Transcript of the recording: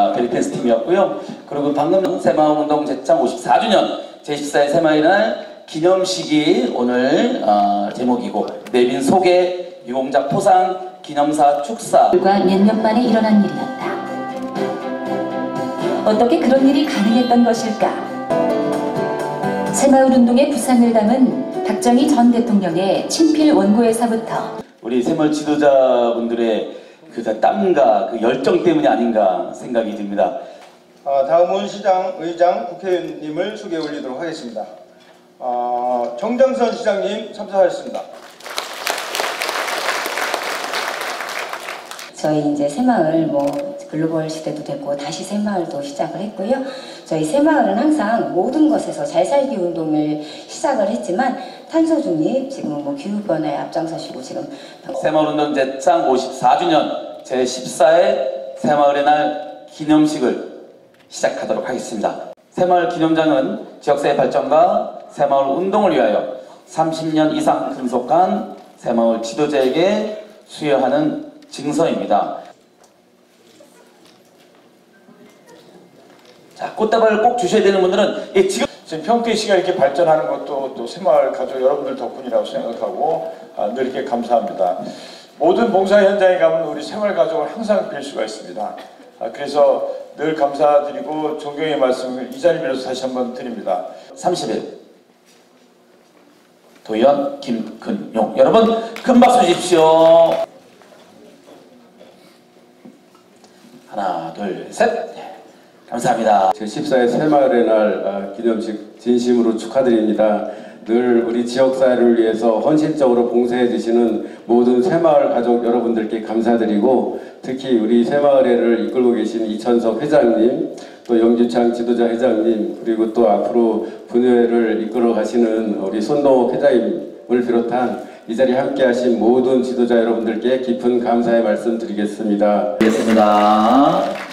베리텐스 팀이었고요. 그리고 방금 새마을운동 제창 54주년 제14회 새마을날 기념식이 오늘 제목이고, 내빈 소개, 유공자 포상, 기념사 축사. 불과 몇 년 만에 일어난 일이었다. 어떻게 그런 일이 가능했던 것일까? 새마을운동의 부상을 담은 박정희 전 대통령의 친필 원고에서부터 우리 새마을 지도자분들의 그 땀과 그 열정 때문이 아닌가 생각이 듭니다. 다음은 시장, 의장, 국회의원님을 소개해 올리도록 하겠습니다. 정장선 시장님 참석하셨습니다. 저희 이제 새마을 글로벌 시대도 됐고 다시 새마을도 시작을 했고요. 저희 새마을은 항상 모든 것에서 잘 살기 운동을 시작을 했지만 탄소 중립, 지금 기후 변화에 앞장서시고 지금 새마을운동 제창 54주년 제14회 새마을의 날 기념식을 시작하도록 하겠습니다. 새마을 기념장은 지역사회 발전과 새마을 운동을 위하여 30년 이상 근속한 새마을 지도자에게 수여하는 증서입니다. 자, 꽃다발을 꼭 주셔야 되는 분들은 지금 평택시가 이렇게 발전하는 것도 또 새마을 가족 여러분들 덕분이라고 생각하고 늘 이렇게 감사합니다. 모든 봉사 현장에 가면 우리 새마을 가족을 항상 뵐 수가 있습니다. 그래서 늘 감사드리고 존경의 말씀을 이 자리 빌어서 다시 한번 드립니다. 30일 도의원 김근용, 여러분 큰 박수 주십시오. 하나 둘 셋. 감사합니다. 제14회 새마을의 날 기념식 진심으로 축하드립니다. 늘 우리 지역사회를 위해서 헌신적으로 봉사해 주시는 모든 새마을 가족 여러분들께 감사드리고, 특히 우리 새마을회를 이끌고 계신 이천석 회장님, 또 영주창 지도자 회장님, 그리고 또 앞으로 분회를 이끌어 가시는 우리 손동욱 회장님을 비롯한 이 자리에 함께 하신 모든 지도자 여러분들께 깊은 감사의 말씀 드리겠습니다. 알겠습니다.